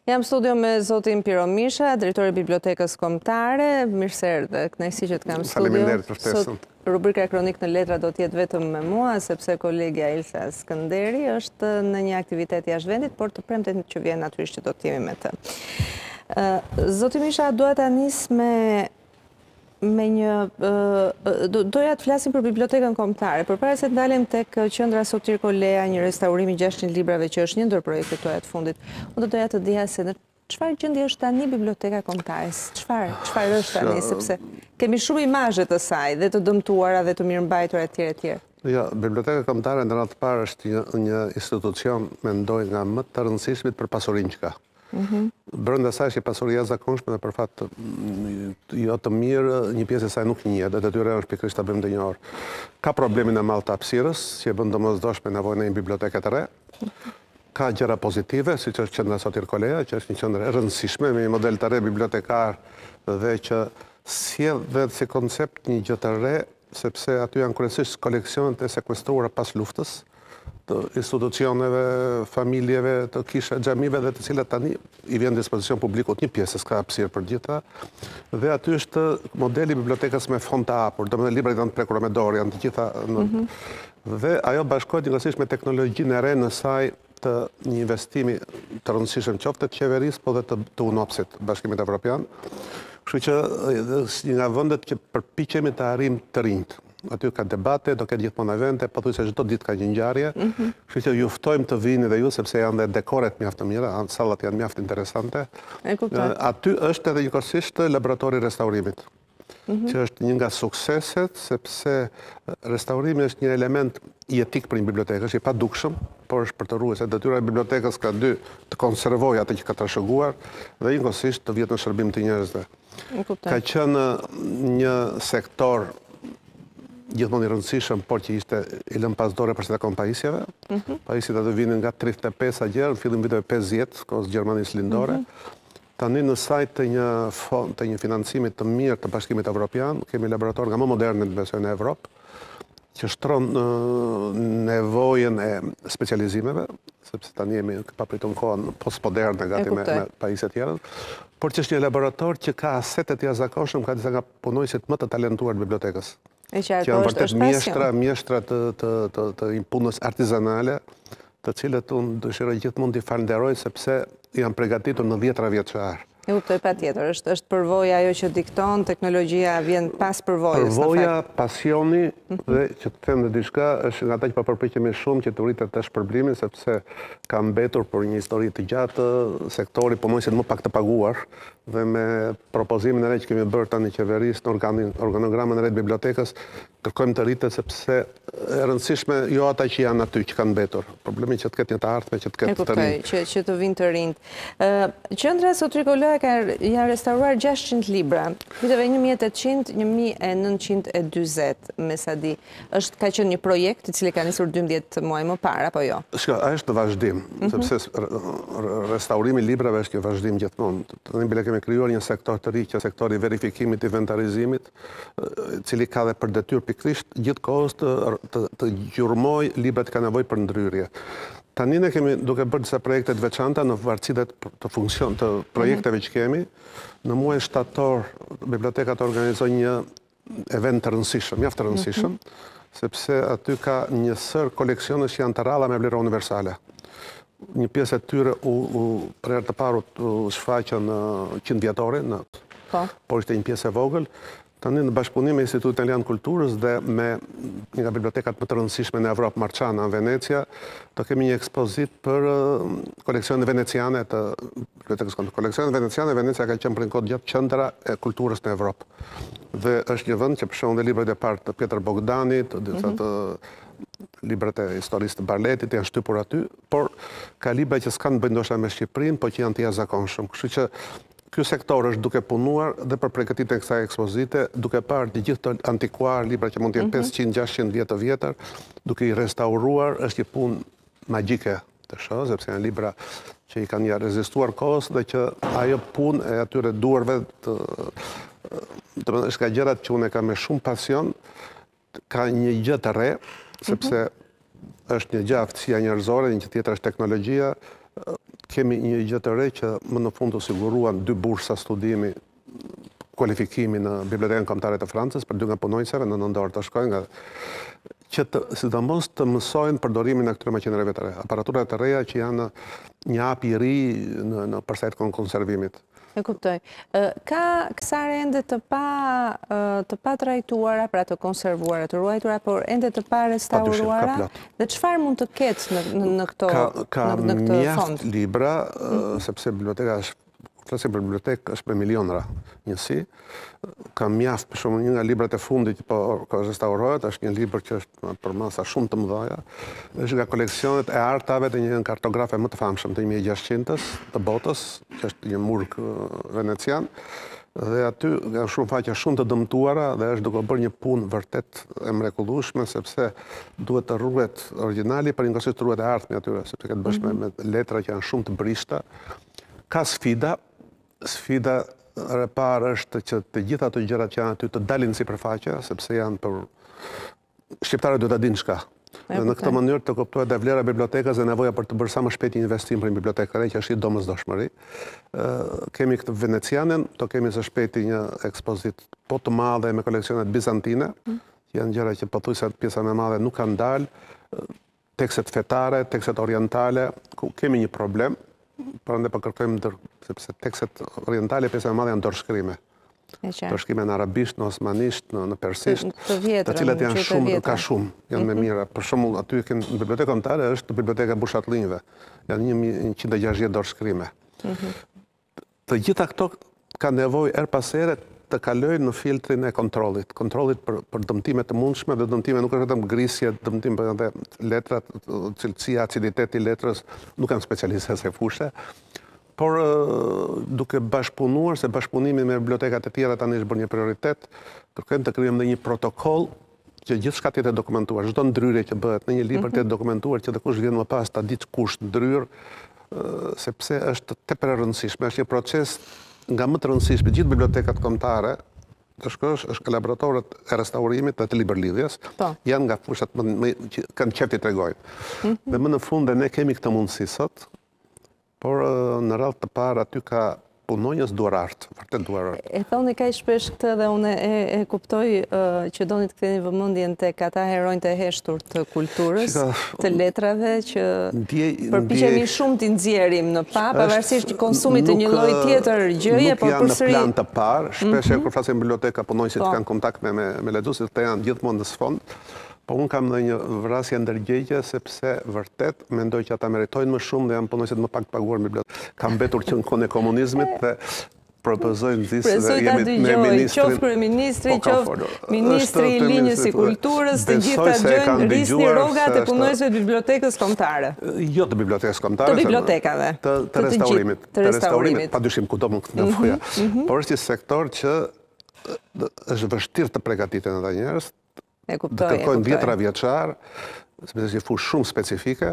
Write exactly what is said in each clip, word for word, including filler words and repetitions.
Jam studio me zotin Piro Misha, drejtori i Bibliotekës Kombëtare. Mirë se erdhe, kënaqësi që të kam studio. Faleminderit për ftesën. Rubrika Kronik në letra do të jetë vetëm me mua, sepse kolegja Ilsa Skënderi është në një aktivitet jashtë vendit, por të premten që vjen natyrisht që do të jemi me të. Zoti Misha, dua ta nis me me një doja të flasim për Bibliotekën Kombëtare. Përpara se të ndalem tek qendra Sotir Kolea, një restaurim i gjashtëqind librave që është një ndër projektet tuaja të fundit, unë do doja të dija se në çfarë gjendje është tani Biblioteka Kombëtare? Çfarë çfarë është tani, sepse kemi shumë imazhe të saj dhe të dëmtuara dhe të mirëmbajtura etj etj. Ja, Biblioteka Kombëtare në radhë të parë është një, një institucion, mendoj, nga më të rëndësishmit për pasurinë që ka. Mm-hmm. Brenda saj është pasuria zakonshme dhe për fat jo të mirë, një pjesë e saj nuk njihet dhe detyra është pikërisht ta bëjmë të njohur. Ka problemin e madh të hapësirës, që e bën domosdoshme nevojën e një biblioteke të re. Ka gjëra pozitive, siç është qendra Sotir Kolea, që është një qendër e rëndësishme me një model të re bibliotekar dhe që sjell vetë si koncept një gjë të re, sepse aty janë kryesisht koleksionet e sekuestruara pas luftës, të institucioneve, familjeve, të kishe xhamive dhe të cilat tani i vjen në dispozicion publikut, një pjesë s'ka hapësirë për gjitha. Dhe aty është modeli bibliotekës me fond të hapur, domethënë librat janë të prekur me dorë, janë të gjitha në... mm-hmm. Dhe ajo bashkohet njëkohësisht me teknologjinë e re në saj të një investimi të rëndësishëm qoftë të qeverisë, po dhe të, të UNOPS-it, Bashkimit Evropian. Kështu që një nga vendet që përpiqemi të arrijmë të rinjt. Aty ka debate, do ketë gjithmonë evente, pothuajse çdo ditë ka një ngjarje. Mm-hmm. Kështu që ju ftojmë të vini dhe ju, sepse janë dhe dekoret mjaft të mira, sallat janë mjaft interesante. E kuptoj. Aty është edhe njëkohësisht laboratori i restaurimit, mm-hmm. që është një nga sukseset, sepse restaurimi është një element jetik për një bibliotekë, është i padukshëm, por është për të ruajtur, se detyra e bibliotekës ka dy, të konservojë atë që ka trashëguar dhe njëkohësisht të vjetë në shërbim të njerëzve. Ka qenë një sektor gjithmonë i rëndësishëm, por që ishte i lënë pas dore për se takon pajisjeve. Mm-hmm. Pajisjet atë vinin nga tridhjetë e pesë gjerë, në fillim viteve pesëdhjetë, kohës Gjermanisë lindore. Mm-hmm. Tani në sajt të një fond, të një financimit të mirë të Bashkimit Evropian, kemi laborator nga më moderne në besoj në Evropë, që shtron uh, nevojën e specializimeve, sepse tani jemi papritur në kohën postmoderne gati me, me pajisjet tjera, por që është një laborator që ka asetet të jashtëzakonshëm, ka disa nga punojësit më të talentuar të bibliotekës. E që janë vërtet mjeshtra, mjeshtra të, të, të, të punës artizanale, të cilët unë dëshiroj gjithmonë t'i falenderoj sepse janë përgatitur në dhjetra vjeçar. E kuptoj patjetër, është është përvoja ajo që dikton, teknologjia vjen pas përvojës. Përvoja, pasioni dhe që të them dhe diçka, është nga ata që po përpiqemi shumë që të rritet të shpërblimin, sepse ka mbetur për një histori të gjatë, sektori po mund të më pak të paguar dhe me propozimin e re që kemi bërë tani qeverisë në organogramën e re të bibliotekës, kërkojmë të rritet sepse e rëndësishme jo ata që janë aty që kanë mbetur. Problemi që të ketë një të ardhme, që të ketë të rinj. Që që të vinë të rinj. Qendra Sotir Kolea ka janë restauruar gjashtëqind libra. Viteve një mijë e tetëqind - një mijë e nëntëqind e dyzet, me sa di. Është ka qenë një projekt i cili ka nisur dymbëdhjetë muaj më parë apo jo? Shka, a është vazhdim, mm-hmm. sepse restaurimi i librave është një vazhdim gjithmonë. Tani bile kemi krijuar një sektor të ri, që sektori i verifikimit, inventarizimit, i cili ka dhe për detyrë pikërisht gjithkohës të, të, të gjurmoj librat ka nevojë për ndryrje. Tani ne kemi duke bërë disa projekte të veçanta në varësi të funksion të projekteve që kemi. Në muajin shtator biblioteka të organizoi një event të rëndësishëm, mjaft të rëndësishëm, sepse aty ka një sër koleksionesh që janë të rralla me vlera universale. Një pjesë e tyre u, u për herë të parë u shfaqën në qind vjetorin, në, po. por ishte një pjesë e vogël. Tani në bashkëpunim me Institutin Italian Kulturës dhe me një nga bibliotekat më të rëndësishme në Evropë, Marciana, në Venecia, do kemi një ekspozit për uh, koleksionet veneciane të bibliotekës kombëtare. Koleksionet veneciane, Venecia ka qenë për një kohë gjatë qendra e kulturës në Evropë. Dhe është një vend që për shembull dhe librat e parë të Pjetër Bogdanit, të disa të librat e historisë të Barletit janë shtypur aty, por ka libra që s'kanë bëjnë ndoshta me Shqipërinë, por që janë të jashtëzakonshëm. Kështu që ky sektor është duke punuar dhe për përgatitjen e kësaj ekspozite, duke parë të gjithë të antikuar, libra që mund të jenë pesëqind gjashtëqind vjet të vjetër, duke i restauruar, është një punë magjike të shoh, sepse janë libra që i kanë ja rezistuar kohës dhe që ajo punë e atyre duarve të, të është ka gjërat që unë e kam me shumë pasion, ka një gjë të re, sepse është një gjë aftësia njerëzore, një tjetër është teknologjia, kemi një gjë të re që më në fund të siguruan dy bursa studimi kualifikimi në Bibliotekën Kombëtare të Francës për dy nga punonjëseve në nëndorë të shkojnë nga që të, sidomos të mësojnë përdorimin e këtyre maqinerave të reja, aparatura të reja që janë një hap i ri në, në përsa të konservimit. E kuptoj. Ka kësare ende të pa të pa trajtuara, pra të konservuara, të ruajtura, por ende të pa restauruara? Dhe çfarë mund të ketë në, në, në këto ka, ka në, në këtë mjaft fond? Libra, mm-hmm. sepse biblioteka është flasim për bibliotekë është me milionra njësi. Ka mjaft, për shumë një nga librat e fundit po ka restaurohet, është një libër që është për masa shumë të mëdhaja. Është nga koleksionet e artave të një kartografe më të famshëm të një mijë e gjashtëqind të botës, që është një murg venecian. Dhe aty nga shumë faqe shumë të dëmtuara dhe është duke bërë një punë vërtet e mrekullueshme sepse duhet të ruhet origjinali për njëkohësisht të ruhet e artmi atyre, sepse ka të bësh me, me letra që janë shumë të brishta. Ka sfida, sfida e parë është që të gjitha ato gjërat që janë aty të dalin sipërfaqe, sepse janë për shqiptarët duhet ta dinë çka. Dhe në këtë mënyrë të kuptohet dhe vlera e bibliotekës dhe nevoja për të bërë sa më shpejt një investim për një bibliotekë e re që është i domosdoshmëri. Kemi këtë venecianen, do kemi së shpejti një ekspozit po të madhe me koleksionet bizantine, që janë gjëra që pothuajse pjesa më e madhe nuk kanë dalë, tekstet fetare, tekstet orientale, ku kemi një problem, prandaj po kërkojmë ndër, sepse tekstet orientale pjesa më e madhe janë dorëshkrime. Dorëshkrime në arabisht, në osmanisht, në, në persisht, të cilat janë shumë, ka shumë, janë me mira. Për shembull, aty në Bibliotekën Kombëtare është Biblioteka e Bushatlinjve, janë njëqind e gjashtëdhjetë dorëshkrime. Të gjitha këto kanë nevojë er pas here të kalojnë në filtrin e kontrollit, kontrollit për, për dëmtime të mundshme, dhe dëmtime nuk është vetëm grisje, dëmtim për edhe letrat, cilësia, aciditeti i letrës, nuk kanë specialistë se fushë. Por duke bashkëpunuar, se bashkëpunimi me bibliotekat e tjera tani është bërë një prioritet, kërkojmë të krijojmë një protokoll që gjithçka të jetë dokumentuar, çdo ndryrje që bëhet në një libër të jetë dokumentuar që të kush vjen më pas ta ditë kush ndryr, sepse është tepër e rëndësishme, është një proces nga më të rëndësishme gjithë bibliotekat kombëtare, të shkosh është laboratorët e restaurimit dhe të libërlidhjes, janë nga fushat më, më, që kanë qef të tregojnë. Dhe më në fund dhe ne kemi këtë mundësi sot, por në radhë të parë aty ka punonjës duarart, vërtet duarart. E thoni kaq shpesh këtë dhe unë e, e kuptoj uh, që doni të ktheni vëmendjen tek ata heronjtë të heshtur të kulturës, Shika, të letrave që përpiqemi shumë t'i nxjerrim në pa, pavarësisht konsumit të një lloji tjetër gjëje, por përsëri nuk janë në plan të parë, shpesh mm-hmm. kur flasim biblioteka punonjësit po. Kanë kontakt me me, me lexuesit, këta janë gjithmonë në sfond. Po unë kam dhe një vrasje ndërgjegje, sepse vërtet mendoj që ata meritojnë më shumë dhe janë punonjësit më pak të paguar në bibliotekë. Kam mbetur që në kohën e komunizmit dhe propozojnë disë dhe jemi me ministrin. Qoftë kryeministri, qoftë ministri i linjës së kulturës, të gjitha gjën risni rrogat e punonjësve të bibliotekës kombëtare. Jo të bibliotekës kombëtare, të bibliotekave. Të, të restaurimit. Të restaurimit, padyshim kudo mund të nevoja. Por është një sektor që është vështirë të përgatiten ata njerëz. E kuptoj, të kërkojnë dhjetra vjeçar, sepse është një fushë shumë specifike,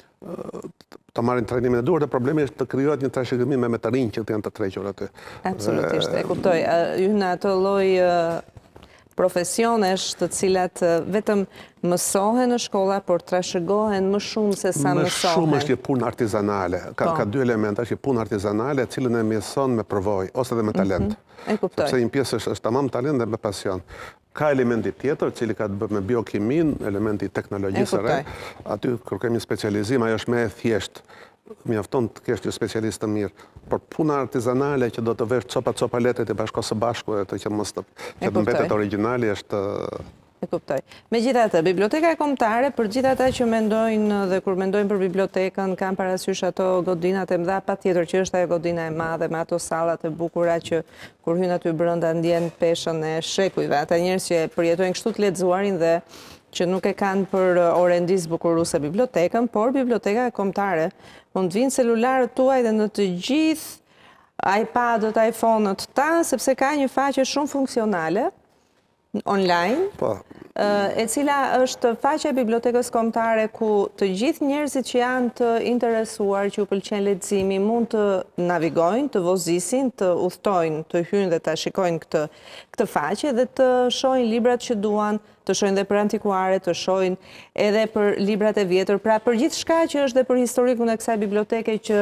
të marrin trajnimin e duhur, dhe problemi është të krijohet një trashëgimi me me të rinj që të janë të trequr aty. Absolutisht, e kuptoj. Ju në ato lloj profesionesh të cilat vetëm mësohen në shkolla, por trashëgohen më shumë se sa mësohen. Më shumë është një punë artizanale. Ka, ka dy elementa, është një punë artizanale, e cilën e mjeson me përvojë ose edhe me talent. E kuptoj. Sepse një pjesë është, është tamam talent dhe me pasion. Ka elementi tjetër, cili ka të bëjë me biokimin, elementi teknologjisë së re. Aty kërkojmë një specializim, ajo është më e thjeshtë. Mjafton të kesh një specialist të mirë. Por puna artizanale që do të vesh copa-copa letret e bashko së bashku e të që mos të që të mbetet origjinali është. E kuptoj. Megjithatë, Biblioteka e Kombëtare, për gjithë ata që mendojnë dhe kur mendojnë për bibliotekën, kanë parasysh ato godinat e mëdha, patjetër që është ajo godina e madhe me ato sallat e bukura që kur hyn aty brenda ndjen peshën e shekujve. Ata njerëz që përjetojnë kështu të lexuarin dhe që nuk e kanë për orendis bukuruese bibliotekën, por Biblioteka e Kombëtare mund të vinë celularët tuaj dhe në të gjithë iPad-ët, iPhone-ët ta, sepse ka një faqe shumë funksionale online, po. e cila është faqja e bibliotekës kombëtare ku të gjithë njerëzit që janë të interesuar, që u pëlqen leximi, mund të navigojnë, të vozisin, të udhtojnë, të hyjnë dhe të shikojnë këtë, këtë faqe dhe të shohin librat që duan, të shohin dhe për antikuare, të shohin edhe për librat e vjetër, pra për gjithë shka që është dhe për historikun e kësaj biblioteke që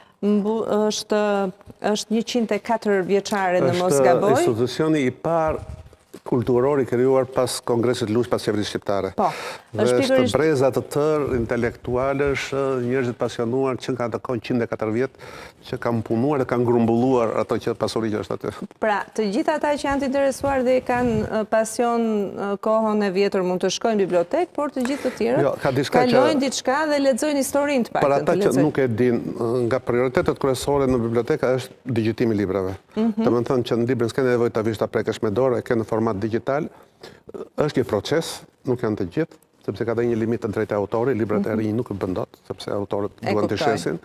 është, është njëqind e katër vjeçare në mos gaboj. Është institucioni i parë kulturor i krijuar pas Kongresit Lush pas qeverisë shqiptare. Po. Dhe është të breza të tërë, intelektualësh, njerëzit pasionuar që nga të kohë njëqind e katër vjet, që kanë punuar dhe kanë grumbulluar ato që pasuri që është aty. Pra, të gjithë ata që janë të interesuar dhe kanë pasion kohën e vjetër mund të shkojnë në bibliotek, por të gjithë të tjerë jo, ka kalojnë diçka dhe lexojnë historinë të paktën. Për ata që nuk e din, nga prioritetet kryesore në biblioteka është digjitimi i librave. Do të thënë që në librin s'ke nevojë ta vish ta prekësh me dorë, e ke në format digital. Është një proces, nuk janë të gjithë, sepse ka dhe një limit të drejtë e autori, librat e rinj nuk bën dot, sepse autorët duan të shesin.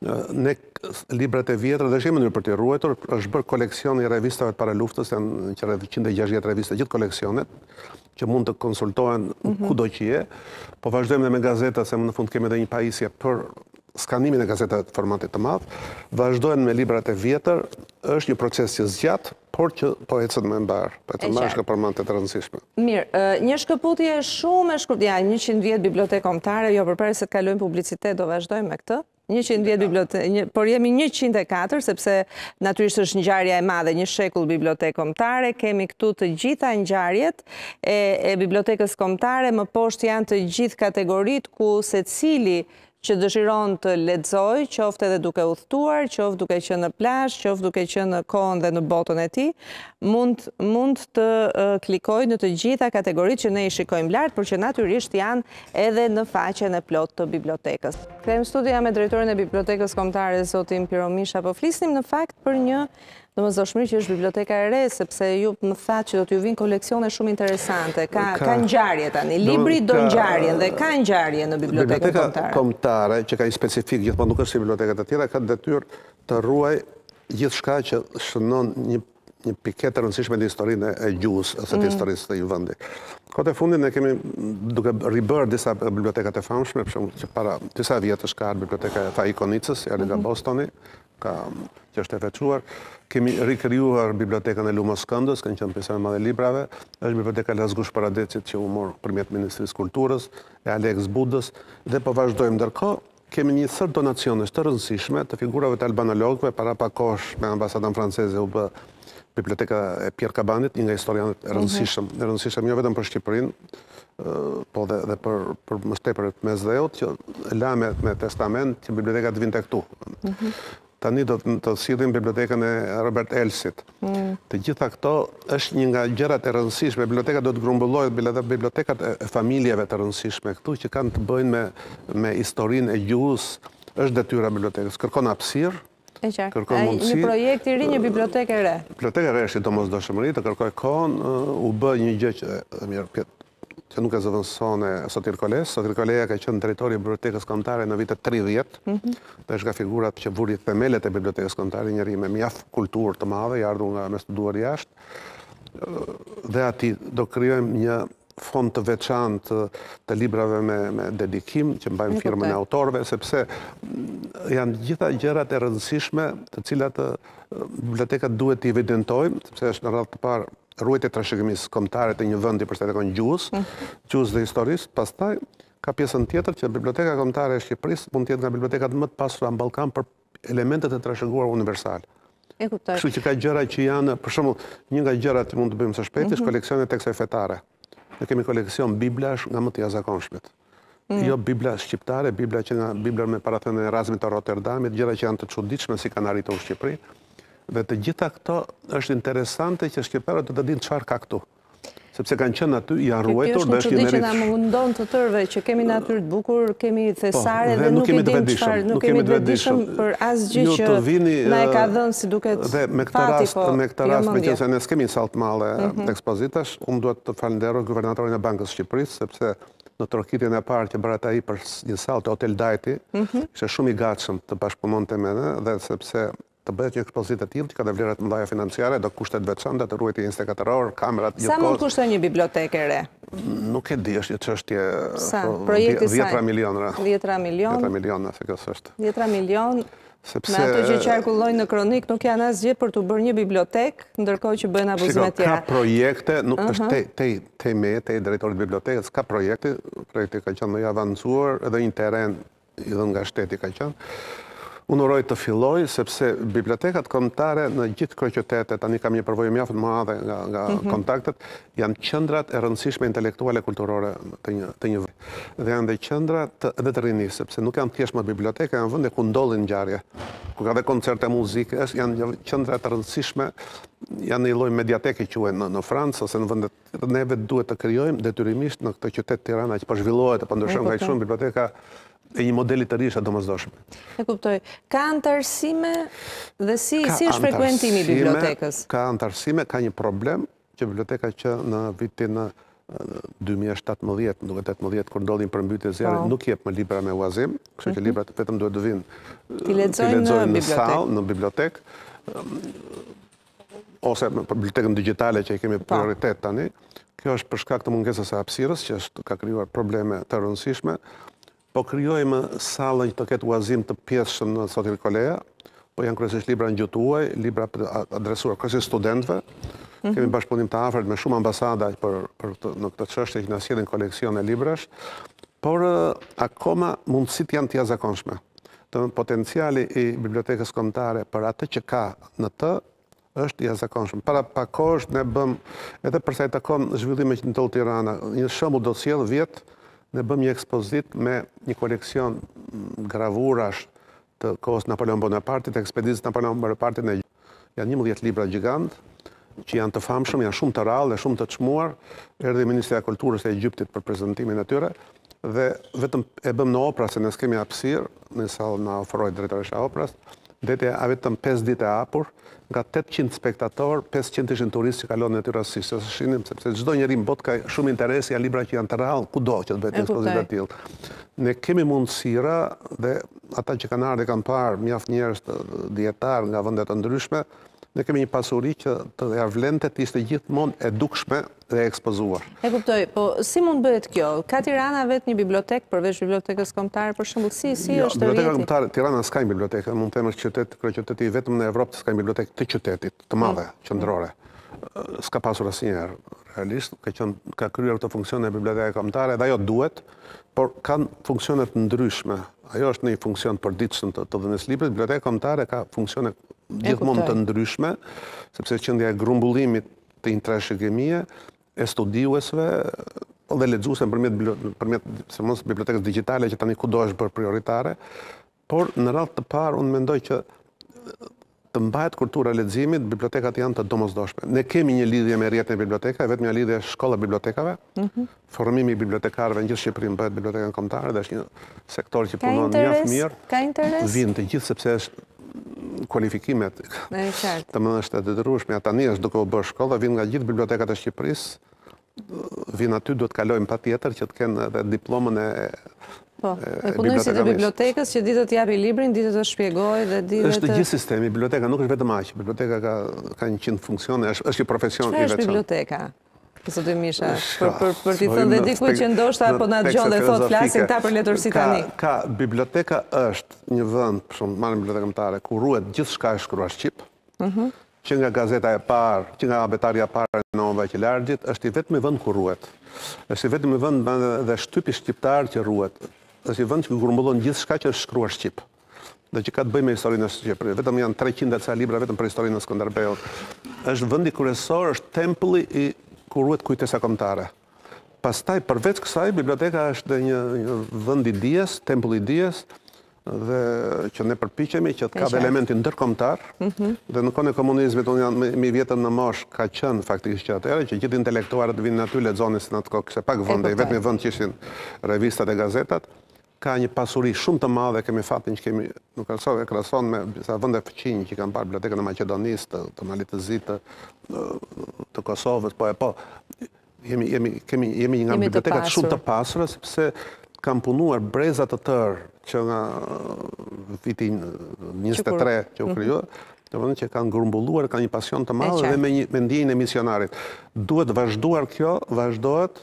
Ne librat e vjetër dhe është një mënyrë për të ruajtur, është bërë koleksion i revistave të para luftës, janë që njëqind e gjashtëdhjetë revista, gjithë koleksionet, që mund të konsultohen kudo që je, po vazhdojmë dhe me gazetat, se në fund kemi edhe një pajisje për skanimin e gazetave të formatit të madh, vazhdojnë me librat e vjetër, është një proces që zgjat, por që po ecën me mbar. Po ecën me shka përmante të rëndësishme. Mirë, një shkëputje shumë e shkurt, ja, njëqind vjet bibliotekë kombëtare, jo përpara se të kalojmë publicitet, do vazhdojmë me këtë. njëqind vjet bibliotekë, por jemi njëqind e katër, sepse natyrisht është ngjarja e madhe, një shekull bibliotekë kombëtare, kemi këtu të gjitha ngjarjet e, e bibliotekës kombëtare, më poshtë janë të gjithë kategoritë ku secili që dëshiron të lexoj, qoftë edhe duke udhëtuar, qoftë duke qenë në plazh, qoftë duke qenë në kohën dhe në botën e tij, mund mund të uh, klikojë në të gjitha kategoritë që ne i shikojmë lart, por që natyrisht janë edhe në faqen e plot të bibliotekës. Kthehemi në studio me drejtorin e bibliotekës kombëtare zotin Piro Misha, po flisnim në fakt për një domosdoshmëri që është biblioteka e re, sepse ju më thatë që do t'ju vinë koleksione shumë interesante. Ka, ka, ka ngjarje tani. Libri do ngjarjen dhe ka ngjarje në bibliotekën kombëtare. Biblioteka kombëtare, që ka një specifik, gjithmonë nuk është si bibliotekat e tjera, ka detyrë të ruaj gjithçka që shënon një një piket të rëndësishme në historinë e gjuhës, ose të historisë të një vendi. Kote fundit ne kemi duke ribërë disa bibliotekat e famshme, për shembull që para disa vjetësh ka biblioteka e Ikonicës, e nga Bostoni, ka që është e veçuar. Kemi rikrijuar bibliotekën e Lumos Këndës, kanë qenë pjesë e madhe librave, është biblioteka Lazgush Paradecit që u mor përmjet Ministrisë Kulturës, e Alex Budës, dhe po vazhdojmë ndërkohë. Kemi një thërë donacionesh të rëndësishme të figurave të albanologëve, para pak kohësh me ambasadën franceze u bë biblioteka e Pierre Cabanit, një nga historianët e rëndësishëm, e rëndësishëm jo vetëm për Shqipërinë, po dhe, dhe për, për më shtepër të Mesdheut, që la me, me testament që biblioteka të vinte këtu. Tani do të sillim bibliotekën e Robert Elsit. Të gjitha këto është një nga gjërat e rëndësishme. Biblioteka do të grumbullohet dhe bibliotekat e familjeve të rëndësishme këtu që kanë të bëjnë me, me historinë e gjuhës, është detyra bibliotekës. Kërkon hapësirë, kërkon mundësi. Një projekt i ri, një bibliotekë e re. Biblioteka e re është i domosdoshmëri, të kërkoj kohën, u bë një gjë që mirë, që nuk e zëvendëson Sotir Koles. Sotir Koleja ka qenë drejtori i bibliotekës kombëtare në vitet tridhjetë, dhe është nga figurat që vuri themelet e bibliotekës kombëtare, njëri me mjaft kulturë të madhe, i ardhur nga me studuar jashtë, dhe ati do krijojmë një fond të veçantë të librave me, me dedikim, që mbajmë firmën e autorëve, sepse janë gjitha gjërat e rëndësishme të cilat bibliotekat duhet t'i evidentojmë, sepse është në radhë të parë ruajtja e trashëgimisë kombëtare të një vendi për sa i takon gjuhës, gjuhës dhe historisë. Pastaj ka pjesën tjetër që biblioteka kombëtare e Shqipërisë mund të jetë nga bibliotekat më të pasura në Ballkan për elementet e trashëguar universal. E kuptoj. Kështu që ka gjëra që janë, për shembull, një nga gjërat që mund të bëjmë së shpejti është koleksioni i teksteve fetare. Ne kemi koleksion biblash nga më të jashtëzakonshmit. Jo bibla shqiptare, bibla që nga bibla me parathënien e Erasmit të Rotterdamit, gjëra që janë të çuditshme si kanë arritur në Shqipëri. Dhe të gjitha këto është interesante që shqiptarët të të dinë çfarë ka këtu. Sepse kanë qenë aty, janë ruajtur dhe është një merit. Kjo është një çudi që na mundon të tërve, që kemi natyrë të bukur, kemi thesare dhe nuk e dim çfarë, nuk kemi të vetëdijshëm për asgjë që na e ka dhënë si duket fati. Dhe me këtë rast, me këtë rast, me qenë se ne s'kemi sallë të madhe ekspozitash, unë duhet të falenderoj guvernatorin e Bankës së Shqipërisë, sepse në tërkitjen e parë që bërat ai për një sallë të Hotel Dajti, ishte shumë i gatshëm të bashkëpunonte me ne, dhe sepse të bëhet një ekspozitë të tillë që ka dhe vlerat mëdha financiare, do kushtet veçanta të ruajtje njëzet e katër orë, kamerat gjithkohës. Sa mund kushton një bibliotekë e re? Nuk e di, është një çështje dhjetra milionra. dhjetra milion. dhjetra miliona, se kjo është. dhjetra milion. Sepse... Me ato që qarkullojnë në kronik nuk janë asgjë për të bërë një bibliotek, ndërkohë që bëjnë abuzime tjera. Ka projekte, nuk është te me, te drejtorit bibliotekës, ka projekte, projekte ka qenë më i avancuar, edhe një teren i dhe nga shteti ka qenë. Unë uroj të filloj, sepse bibliotekat kombëtare në gjithë kryeqytetet, tani kam një përvojë mjaft të madhe nga kontaktet, janë qendrat e rëndësishme intelektuale kulturore të një të një vendi. Dhe janë dhe qendra edhe të rinisë, sepse nuk janë thjesht më biblioteka, janë vende ku ndodhin ngjarje, ku ka dhe koncerte muzike, janë qendra të rëndësishme, janë një lloj mediateke quhen në Francë ose në vendet neve duhet të krijojmë detyrimisht në këtë qytet Tirana që po zhvillohet, po ndryshon nga shumë biblioteka e një modeli të rishë domosdoshme. E kuptoj. Ka antarësime dhe si është frekuentimi i bibliotekës? Ka antarësime, ka një problem që biblioteka që në vitin dy mijë e shtatëmbëdhjetë, duke tetëmbëdhjetë, kur ndodhin përmbytje zjarri, nuk jep më libra me huazim, kështu që librat vetëm duhet të vinë ti lexojnë në sallë, në bibliotekë, ose për bibliotekën digjitale që i kemi prioritet tani. Kjo është për shkak të mungesës së hapësirës, që ka krijuar probleme të rëndësishme. Po krijojmë sallën që të ketë huazim të pjesshëm në Sotil Koleja, po janë kryesisht libra në gjuhë tuaj, libra adresuar kryesisht studentëve. Kemi bashkëpunim të afërt me shumë ambasada për në këtë çështje që na sjellin koleksion e librash, por akoma mundësitë janë të jashtëzakonshme. Domethënë potenciali i bibliotekës kombëtare për atë që ka në të është i jashtëzakonshëm. Para pak kohësh ne bëm edhe për sa i takon zhvillimit që ndodh në Tiranë, një shembull do të sjell vjet. Ne bëm një ekspozit me një koleksion gravurash të kohës Napoleon Bonapartit, ekspedicës Napoleon Bonapartit në janë njëmbëdhjetë libra gjigant, që janë të famshëm, janë shumë të rrallë dhe shumë të çmuar. Erdhi Ministria e Kulturës e Egjiptit për prezantimin e tyre dhe vetëm e bëm në opera se ne s'kemi hapësirë, në sallë na ofroi drejtoresha e operës. Deti a vetëm pesë ditë e hapur, nga tetëqind spektator, pesëqind ishin turistë që kalonin aty rastësisht, se shihnim sepse çdo njeri në botë ka shumë interes ja libra që janë të rrallë kudo që të bëhet një ekspozitë të tillë. Ne kemi mundësira dhe ata që kanë ardhur kanë parë mjaft njerëz të dietar nga vende të ndryshme, ne kemi një pasuri që të ja vlente të ishte gjithmonë e dukshme dhe ekspozuar. E kuptoj, po si mund bëhet kjo? Ka Tirana vetë një bibliotekë përveç bibliotekës kombëtare, për shembull, si si është rrjeti? Biblioteka kombëtare Tirana s'ka një bibliotekë, mund të them është qytet, kryeqyteti vetëm në Evropë s'ka një bibliotekë të qytetit, të madhe, qendrore. S'ka pasur asnjëherë realisht, ka qenë ka kryer këtë funksion e bibliotekës kombëtare dhe ajo duhet, por kanë funksione të ndryshme. Ajo është në një funksion përditshëm të dhënies librit, biblioteka kombëtare ka funksione gjithmonë të ndryshme, sepse qendja e grumbullimit të intrashëgimie, e studiuesve dhe lexuesve përmjet përmjet bibliotekës digjitale që tani kudo është bërë prioritare, por në radhë të parë unë mendoj që të mbahet kultura e leximit, bibliotekat janë të domosdoshme. Ne kemi një lidhje me rrjetin e bibliotekave, vetëm një lidhje shkolla bibliotekave. Formimi i bibliotekarëve në gjithë Shqipërinë bëhet bibliotekën kombëtare dhe është një sektor që punon mjaft mirë. Ka interes? Vijnë të gjithë sepse është kualifikimet të më është të detyrueshme. Tani është duke u bërë shkolla, vinë nga gjithë bibliotekat e Shqipërisë, vinë aty duhet kalojnë patjetër që të kenë edhe diplomën e Po, e punojësit e bibliotekës që ditë të japi librin, ditë të shpjegoj dhe ditë të... është gjithë sistemi, biblioteka nuk është vetëm aq, biblioteka ka njëqind funksione, është një profesion i veçantë. Çfarë është biblioteka? Kësë të misha, për t'i thënë dhe dikuj që ndoshta po na dëgjon dhe thot flasin ta për letërsi tani. Ka, biblioteka është një vend, për shumë, marrë biblioteka kombëtare, ku ruhet gjithë shka e shkruar shqip, që nga gazeta e parë, që nga abetaria e parë e Novë Vaqilargjit, është i vetmi vend ku ruhet. Është i vetmi vend dhe shtypi shqiptar që ruhet. Është i vend që grumbullon gjithë shka që është shkruar shqip. Dhe që ka të bëjë me historinë e Shqipërisë. Vetëm janë treqind e ca libra vetëm për historinë e Skënderbeut. Është vendi kryesor, është tempulli i ku ruhet kujtesa kombëtare. Pastaj përveç kësaj, biblioteka është një vend i dijes, tempulli i dijes, dhe që ne përpiqemi që të ka elementin ndërkombëtar. Dhe në kohën e komunizmit, unë jam mi vjetër në mosh, ka qenë faktikisht që atëherë që gjithë intelektuarët vinë aty lexonin se në atë kohë kishte pak vende, vetëm vend që ishin revistat e gazetat. Ka një pasuri shumë të madhe, kemi fatin që kemi, nuk e krahason me sa vende fëqinj që kanë parë bibliotekën e Maqedonisë, të Malit të Zi, të Kosovës, po e po. Jemi jemi jemi nga bibliotekat shumë të pasura sepse kanë punuar breza të tërë që nga vitin njëzet e tre që u krijua, domethënë që kanë grumbulluar, kanë një pasion të madh dhe me një me ndjenjën e misionarit. Duhet vazhduar kjo, vazhdohet,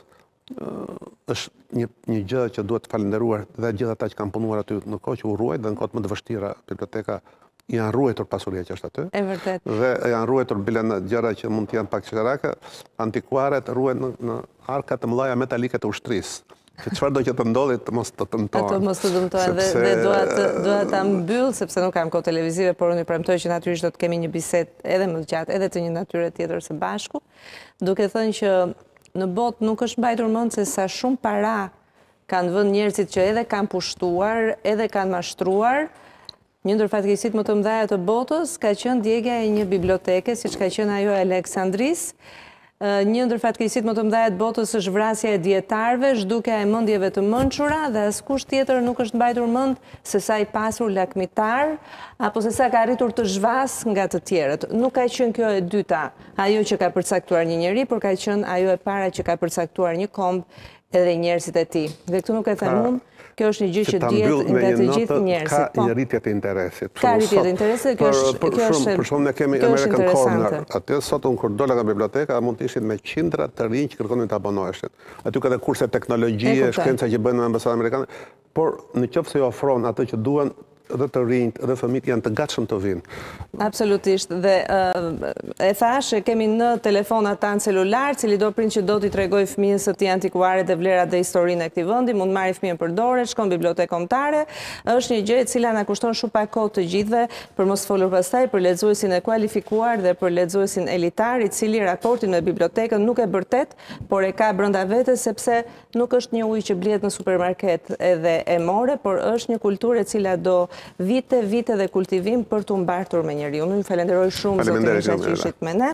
është një, një gjë që duhet të falenderuar dhe gjithë ata që kanë punuar aty në kohë që u ruajt dhe në kohët më të vështira biblioteka janë ruajtur pasuria që është aty. E vërtet. Dhe janë ruajtur bilen gjëra që mund të janë pak çarake, antikuaret ruhen në, në arka të mëdha metalike të ushtrisë. Që çfarë do që të ndodhi të mos të dëmtojnë. Ato mos të dëmtojnë dhe, dhe dua ta mbyll sepse nuk kam kohë televizive, por unë premtoj që natyrisht do të kemi një bisedë edhe më të gjatë, edhe të një natyre tjetër së bashku, duke thënë që në botë nuk është mbajtur mend se sa shumë para kanë vënë njerëzit që edhe kanë pushtuar, edhe kanë mashtruar. Një ndër fatkeqësitë më të mëdha të botës ka qenë djegja e një biblioteke, siç ka qenë ajo e Aleksandris. Një ndër fatkeqësitë më të mëdha të botës është vrasja e dietarëve, zhdukja e mendjeve të mençura dhe askush tjetër nuk është mbajtur mend se sa i pasur lakmitar apo se sa ka arritur të zhvas nga të tjerët. Nuk ka qenë kjo e dyta, ajo që ka përcaktuar një njeri, por ka qenë ajo e para që ka përcaktuar një komb edhe njerëzit e tij. Dhe këtu nuk e them unë, kjo është një gjë që dihet nga të gjithë njerëzit. Ka një rritje të interesit. Ka rritje të interesit, kjo është kjo është për shumë ne kemi American Corner. Atë sot unë kur dola nga biblioteka mund të ishin me qindra të rinj që kërkonin të abonoheshin. Aty ka dhe kurse teknologjie, shkenca që bëjnë në ambasadën amerikane, por në qoftë se ju ofron atë që duan, edhe të rinjt, edhe fëmijët janë të gatshëm të vinë. Absolutisht. Dhe e thash, kemi në telefonat tanë celular, cili do prind që do t'i tregoj fëmijës së tij antikuare dhe vlerat dhe historinë e këtij vendi, mund marrë fëmijën për dorë, shkon në bibliotekë kombëtare. Është një gjë e cila na kushton shumë pak kohë të gjithëve, për mos folur pastaj për lexuesin e kualifikuar dhe për lexuesin elitar, i cili raportin me bibliotekën nuk e bërtet, por e ka brenda vetes sepse nuk është një ujë që blihet në supermarket edhe e more, por është një kulturë e cila do vite, vite dhe kultivim për të mbartur me njeriu. Unë ju falenderoj shumë zotin që ishit me ne.